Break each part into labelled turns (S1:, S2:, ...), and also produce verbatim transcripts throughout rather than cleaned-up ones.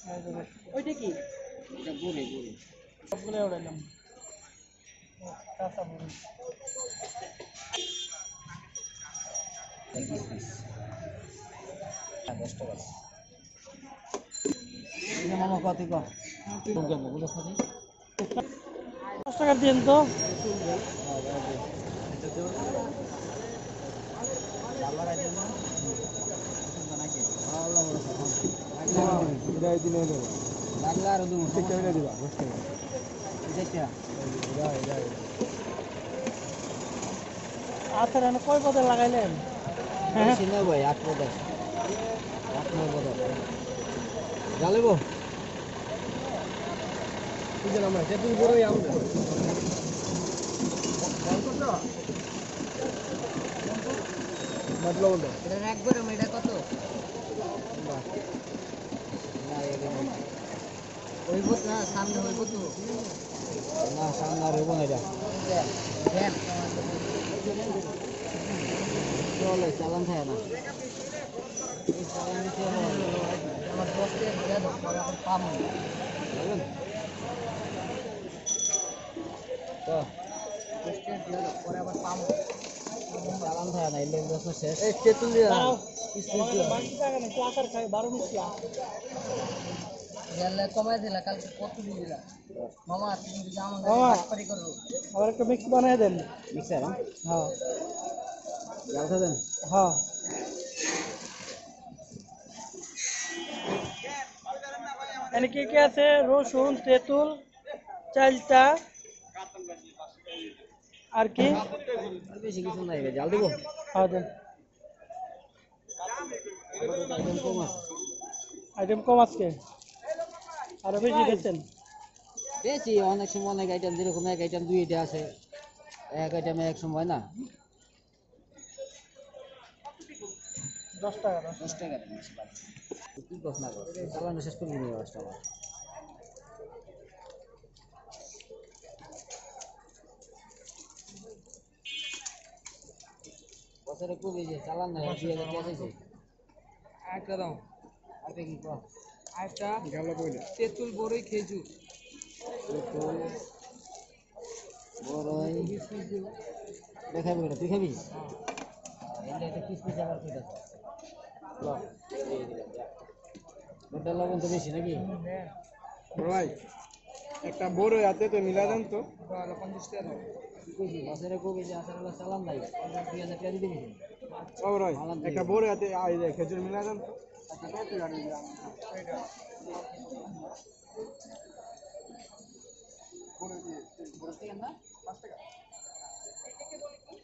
S1: ওইটা কি? এটা বুড়ি বুড়ি সবগুলো উড়াইলাম। কাঁচা বুড়ি দশ টাকা মামা কত কম দশ টাকা দিন তো আচ্ছা কয় পদে লাগাইলেন? ভাই আট পদে আট নয় পদে জ্বালিব আমরা তুই বড়ই আমরা এটা রাখবো রে এটা কত হইব না সামনে হইব তো না সামনে আর হইব না এটা দেন চলে চালান থাকে না এই চালান দিতে আমার দশটা দিয়ে দাও পরে এখন পাবো বুঝলেন তো দশটা দিয়ে দাও পরে আবার পাবো চালান থাকে না এলে দশ শেষ এই তেতুল দিয়ে দাও বাকি টাকা না ক্লাসার খাই বারো মিনিট ইয়ালে কমাই দিলা কালকে কত দিলা মামা তুমি যদি আমাকে বাটপারি করো আবার একটা মিক্স বানায় দেন মিক্সার হ্যাঁ জালটা দেন হ্যাঁ এখানে কি কি আছে রসুন তেঁতুল চালটা আর কি আর বেশি কিছু নাই জাল দেব হ্যাঁ দেন আইটেম কম আছে আইটেম কম আছে আরো বেশি দিচ্ছেন বেশি অনেক সময় অনেক আইটেম যেরকম এক আইটেম দুইটা আছে এক আইটেমে এক সময় না দশ টাকা দশ টাকা কি কথা না করে চালানো শেষ করে নিয়ে আসতে হবে বছরে কবি যে চালান না দুই হাজার টাকা আছে আটটা দাও আটটা কি কর আটটা গালা কইলা তেঁতুল বড়ই খেজুর তেঁতুল বড়ই দেখাবি না তুই খাবি হ্যাঁ এটা কিসমিস আবার কইতা ল এই দিলাম যা ওটা লবণ তো বেশি নাকি ভাই একটা বড়ই আছে তো মিলা দেন তো পঞ্চাশ টাকা দাও কইছি বছরে কবি যে আসলে চালান নাই দুই হাজার টাকা দিতে গেছি ও ভাই একটা বড়ই আছে আই দে খেজুর মিলা দেন তো আচ্ছা কত গাড়ি দিলাম এইটা বড়ই দিয়ে বড়ই থেকে না পাঁচ টাকা এটাকে বলে কি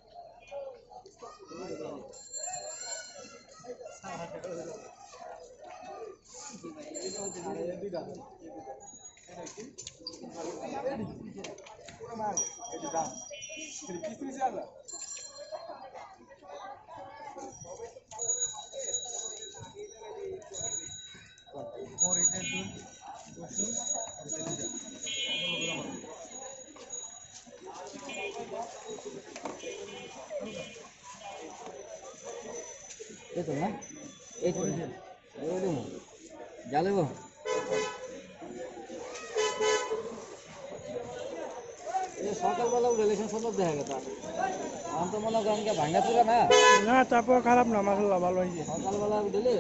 S1: এই তো না এই তো ওই দেবো জ্বালেব সকালবেলা উঠে লেখেন সুন্দর দেখা গেছে আমার তো মনে করেন ভাঙ্গা চুরা না না তারপর খারাপ না মাসাল্লাহ ভালো হয়েছে সকালবেলা উঠলে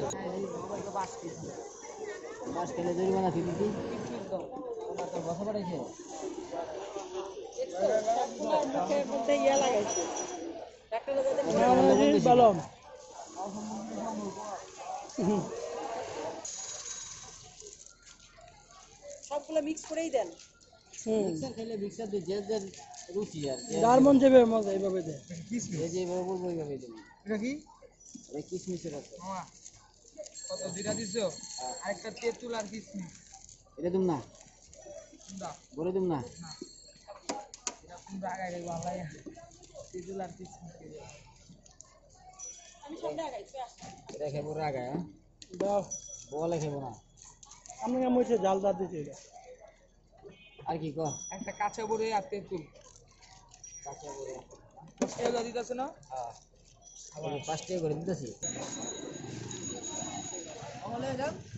S1: বাস খেলে জরিমানা ফিরি দিই বসা পাঠাইছে সবগুলো মিক্স করেই দেন মিক্সার খেলে মিক্সার দিয়ে যে যে রুচি আর যার মন যাবে মজা এইভাবে দেন কিসমিস এই যে এইভাবে বলবো এইভাবে দেন এটা কি এই কিসমিসের আছে মামা কত জিরা দিছো আর একটা তেঁতুল আর কিসমিস এটা দিম না না বলে দিম না না এটা পুরো আগাই রে ভালো লাগে তেঁতুল আর কিসমিস আমি সব আগাইছি এটা খেবো আগায় হ্যাঁ দাও বলে খেবো না আমি মইছে জাল দাও দিছি এটা আর কি কো একটা কাঁচা বড়ি আর তেঁতুল কাঁচা বড়ি পাঁচ টাকা দিতেছ না হ্যাঁ আবার পাঁচ টাকা করে দিতেছি আমলে যাও